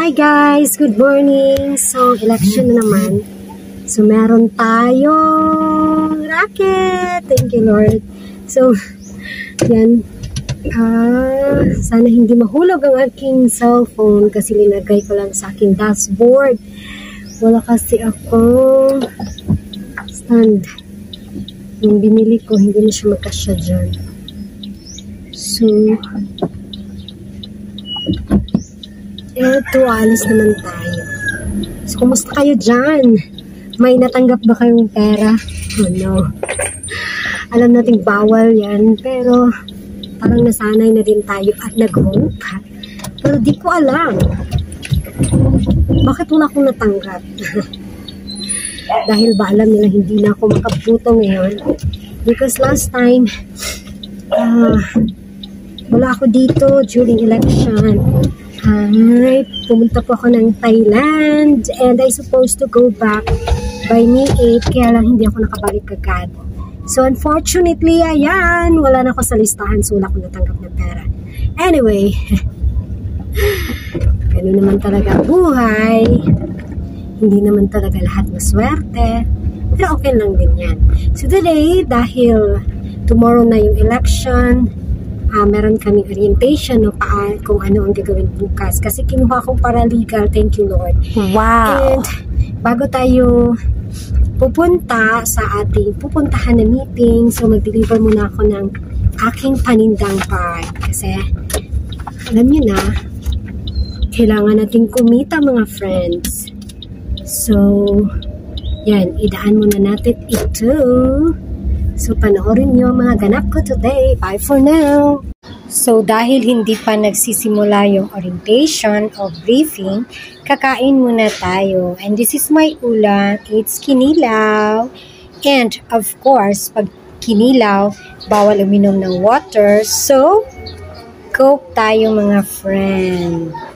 Hi guys! Good morning! So, election na naman. So, meron tayong racket! Thank you, Lord. So, yan. Sana hindi mahulog ang aking cellphone kasi linagay ko lang sa aking dashboard. Wala kasi akong stand. Yung binili ko, hindi na siya magkasya dyan. So, eto, alis naman tayo. So, kumusta kayo dyan? May natanggap ba kayong pera? Oh no. Alam nating bawal yan, pero parang nasanay na din tayo at nag-hope. Pero di ko alam. Bakit wala akong natanggap? Dahil ba alam nila hindi na ako makabuto ngayon? Because last time, wala ako dito during election. Hi, pumunta po ako ng Thailand and I supposed to go back by May 8 kaya lang hindi ako nakabalik agad. So unfortunately, ayan, wala na ako sa listahan so wala akong natanggap ng pera. Anyway, ganun naman talaga buhay. Hindi naman talaga lahat maswerte. Pero okay lang din yan. So today, dahil tomorrow na yung election, meron kaming orientation no, kung ano ang gagawin bukas. Kasi kinuha kong paralegal. Thank you, Lord. Wow! And bago tayo pupunta sa ating pupuntahan na meeting, so mag-deliver muna ako ng aking panindang part. Kasi, alam nyo na, kailangan nating kumita mga friends. So, yan, idaan muna natin ito. So, panoorin nyo mga ganap ko today. Bye for now! So, dahil hindi pa nagsisimula yung orientation o briefing, kakain muna tayo. And this is my ulam. It's kinilaw. And, of course, pag kinilaw, bawal uminom ng water. So, coke tayo mga friend.